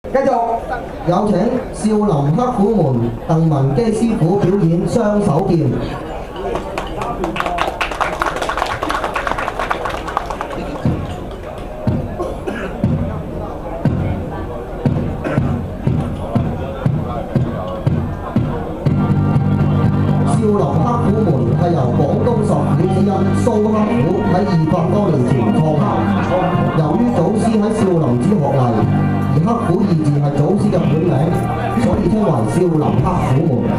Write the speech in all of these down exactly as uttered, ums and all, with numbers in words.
繼續有請少林黑虎門鄧文基師傅表演雙手劍。少林黑虎門係由廣東十虎之一蘇黑虎喺二百多年前創立。由於祖師喺少林寺學藝，而黑虎二字係祖師嘅本名，所以稱為少林黑虎門。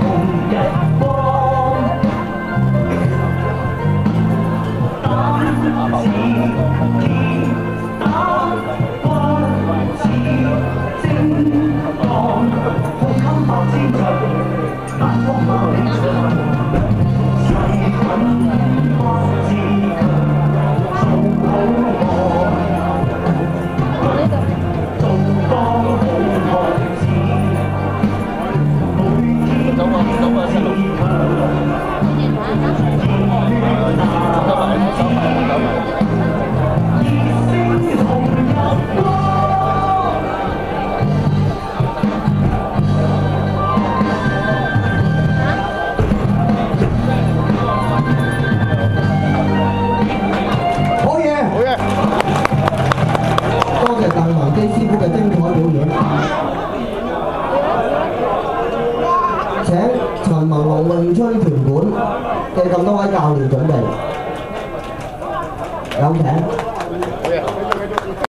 嘅咁多位教練準備，有請。